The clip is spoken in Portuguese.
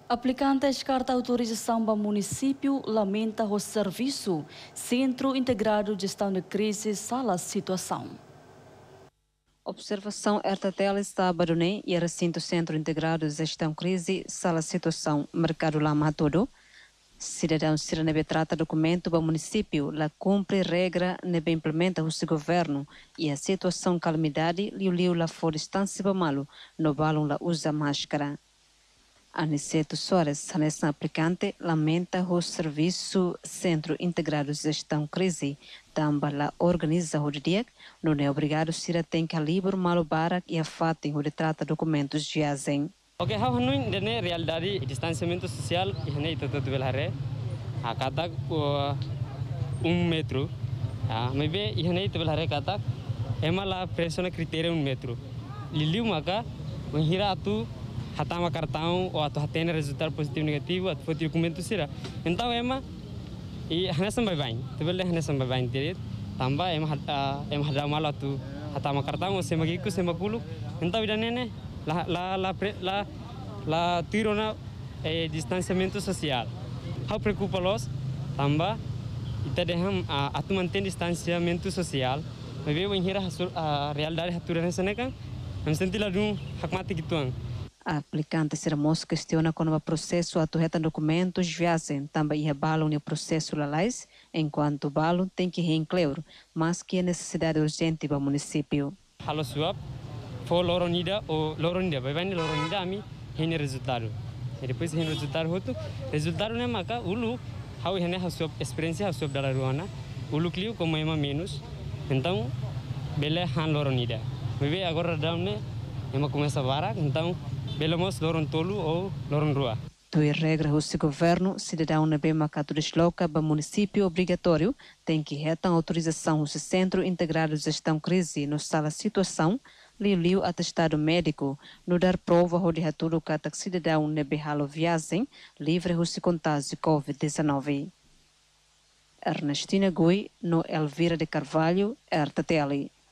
Aplicantes carta autorização para município lamenta o serviço Centro Integrado de Gestão de Crise sala situação. Observação RTTL está Badoné e recinto Centro Integrado de Gestão Crise sala situação Mercado Lama todo. Cidadão nebe trata documento para município, lá cumpre regra nebe implementa o seu governo e a situação calamidade liu lá for distância para malo, no balão lá usa máscara. Aniceto Soares, nessa aplicante, lamenta o serviço Centro Integrado de Gestão Crise, também lá organiza o dia, não é obrigado a ter calibre malo barak e a fatem o trata documentos de azen. Oke, hau hanui dene realidade distanciamento social ihne itu tuh belare. Kata 1 metro. Maybe ihne itu belare kata emala presiona kriteria 1 metro. Liliu maka menghira tu hatama kartão ou atu hatena resultado positivo negativo atu foto documento sira. Então ema e hane sampai bain. Tebele hane sampai bain tirit. Tambah ema hada malu atu hatama kartão semagiku semagulu. Então idanene la tirona distanciamento social. Hau preocupa-los também ita deham atu mantém distanciamento social. Mas eu enhira a realidade haturana senekan, am senti la dum hakmati gituang. A aplicante seramos questiona quando o processo atueta documentos viagem também é balo no processo lalais, enquanto balo tem que reincluir, mas que é necessidade urgente para o município. Halo suap for loronida ou loronida, vai loronida ami hene resultado. E depois hene resultado hotu, resultado né maka ulu hau hene hasuap experiência hasuap dala ruana, ulu clio como ema menos. Então bele han loronida. Bebe agora damne ema começa a varar, então belemos loron tolu ou loron rua. Tui regra o governo, cidadão na bema cato desloca para município obrigatório, tem que retar autorização o Centro Integrado de Gestão Crise no sala situação, liu atestado médico, no dar prova o de tudo cada cidadão na behalo viagem, livre o contágio Covid-19. Ernestina Gui, no Elvira de Carvalho, RTTL.